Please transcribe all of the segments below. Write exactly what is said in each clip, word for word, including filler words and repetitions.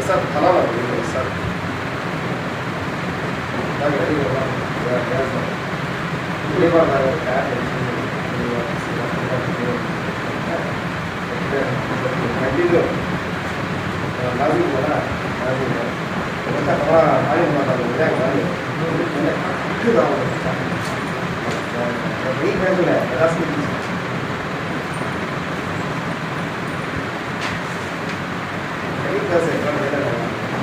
sir खाना लगे sir labour लाजी बोला लाजी बोला थोड़ा आगे माता बोला गाली कितना दाव नहीं है तो है दस मिनट एक कैसे कर देता है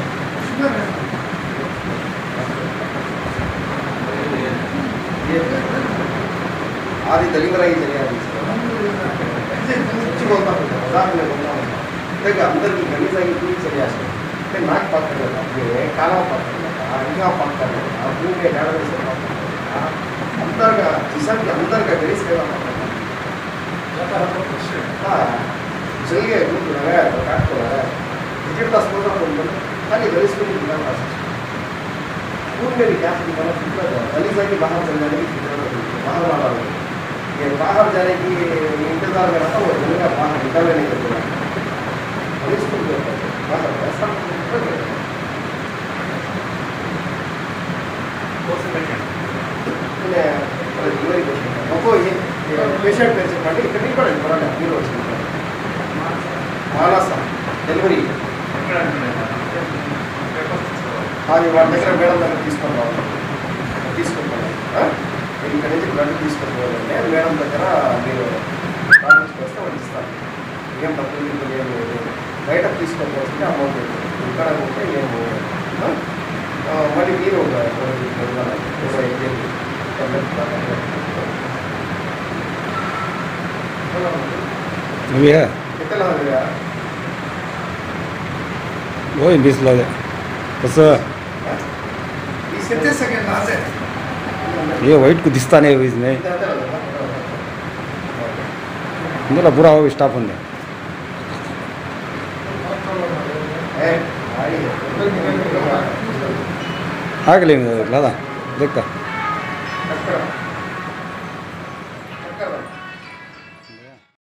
ये आधी दलीवर ही चली आ रही है सच्ची बोलता हूँ मजाक में बोलता हूँ देखा अंदर की गणित की पूरी चली आ सकती है नाक पाक कर लेता ये काला पाक कर लेता अंगा पाक कर लेता मुंह के डाल से पाक कर लेता अंदर का जिसम के अंदर का गणित से पाक कर लेता हाँ चलिए दूध लगाया तो काट को लगाया टिकट का स्पोर्ट को बोलते खाली गणित को नहीं दिखा पास खून में भी क्या दिखाना फिक्र है गणित की बाहर चल जाने की फिक्र है बाहर वाला ये बाहर जाने की इंतजार में रहता वो जगह बाहर निकलने नहीं करता इसको बाहर ऐसा पेशेंट पेशेंट అంటే ఇక్కడ నిలబడండి పరండి మీరు వచ్చింది మానస డెలివరీ అది వాళ్ళ దగ్గర మేడం దగ్గర తీసుకొని రావాలి తీసుకొని ఇక్కడ నుంచి బ్లడ్ తీసుకొని పోవాలంటే మేడం దగ్గర మీరు రాయించుకొస్తే వాళ్ళు ఇస్తారు ఏం తప్పు ఏం లేదు బయట తీసుకోవాల్సింటే అమౌంట్ ఇక్కడ ఉంటే మేము మళ్ళీ మీరు कितना लग गया वो बीस लगे बस बीस कितने सेकंड लास्ट है ये वाइट को दिखता नहीं इसमें इंदला बुरा हो स्टाफ ఉంది ಆಗಲಿ ಲಾದ देखता